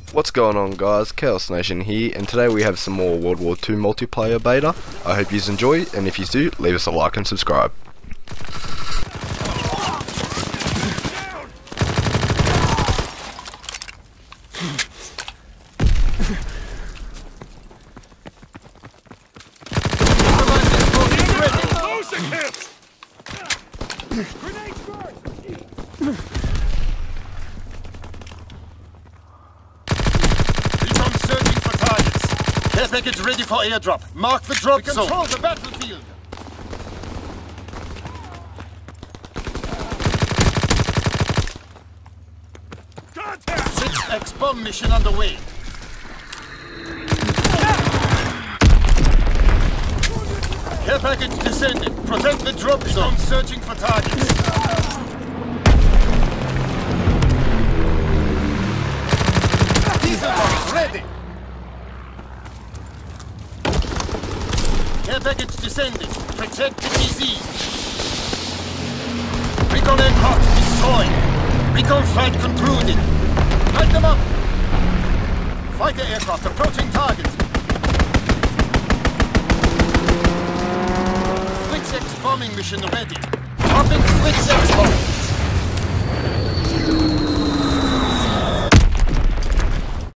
What's going on, guys? Chaos Nation here, and today we have some more World War II multiplayer beta. I hope you enjoy, and if you do, leave us a like and subscribe. Care package ready for airdrop. Mark the drop zone. Control the battlefield. Contact! 6X bomb mission underway. Care package descending. Protect the drop zone. Searching for targets. Diesel bombs ready. Care package descending. Protect the TZ. Recon aircraft destroyed. Recon flight concluded. Light them up. Fighter aircraft approaching target. Fritz-X bombing mission ready. Dropping Fritz-X bombs.